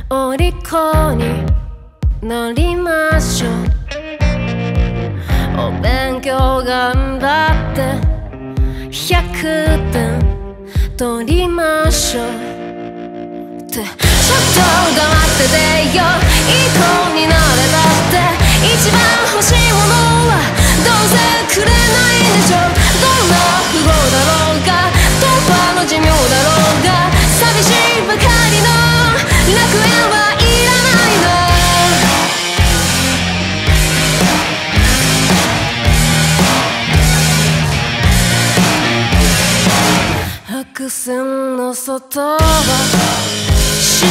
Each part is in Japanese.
お利口になりましょう。お勉強頑張って100点取りましょうって、ちょっと黙っててよ。いい子になれたって一番欲しいものはどうせくれないでしょ。どんな富豪だろうが突破の寿命だろうが寂しいばかりの楽園はいらないの。白線の外はしてい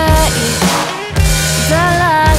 だらけ、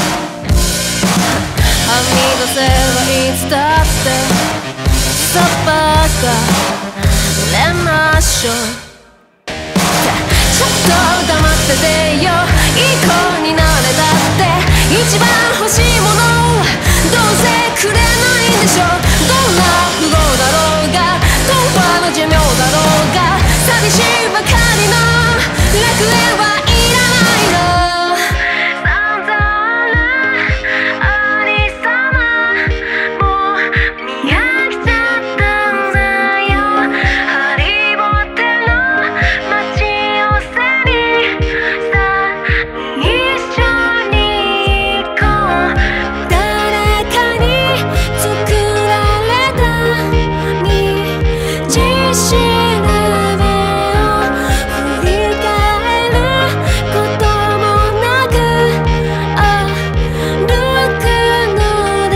はみ出せばいつだってさばかれましょう。ちょっと黙っててよ。いい子になれたって一番欲しいものはどうせくれないでしょ。どんな富豪だろうが突破の寿命だろうが寂しいばかりの楽園はいらないの。散々なありさまもう見飽きちゃったんだよ。ハリボテの街を背にさあ一緒に行こう。誰かに作られた道しるべを振り返ることもなく歩くのです。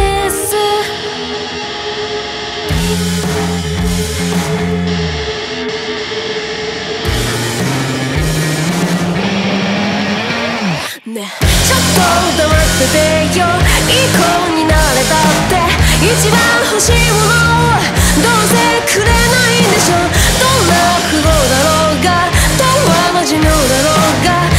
ね、ちょっと黙っててよ。いい子になれたって一番欲しいものはどうせくれないでしょ。どんな富豪だろうが童話の寿命だろうが